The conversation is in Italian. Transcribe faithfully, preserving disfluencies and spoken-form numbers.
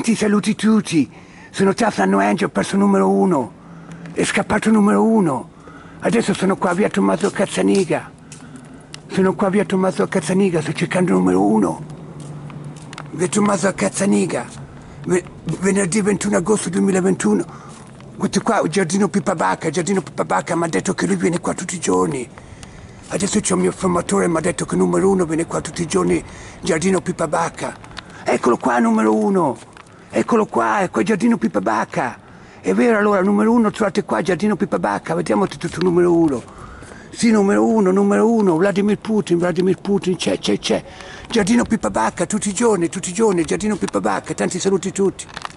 Tanti saluti tutti. Sono Tafnano Angel, perso numero uno. È scappato numero uno. Adesso sono qua via Tommaso Cazzaniga. Sono qua via Tommaso Cazzaniga, sto cercando il numero uno. Via Tommaso Cazzaniga. Venerdì ventuno agosto duemilaventuno. Questo qua è Giardino Pippa Bacca. Giardino Pippa Bacca mi ha detto che lui viene qua tutti i giorni. Adesso c'è il mio formatore, mi ha detto che il numero uno viene qua tutti i giorni. Giardino Pippa Bacca. Eccolo qua, numero uno. Eccolo qua, è qua Giardino Pippa Bacca. È vero, allora, numero uno trovate qua, Giardino Pippa Bacca. Vediamo tutto il numero uno. Sì, numero uno, numero uno, Vladimir Putin, Vladimir Putin, c'è, c'è, c'è. Giardino Pippa Bacca, tutti i giorni, tutti i giorni, Giardino Pippa Bacca, tanti saluti a tutti.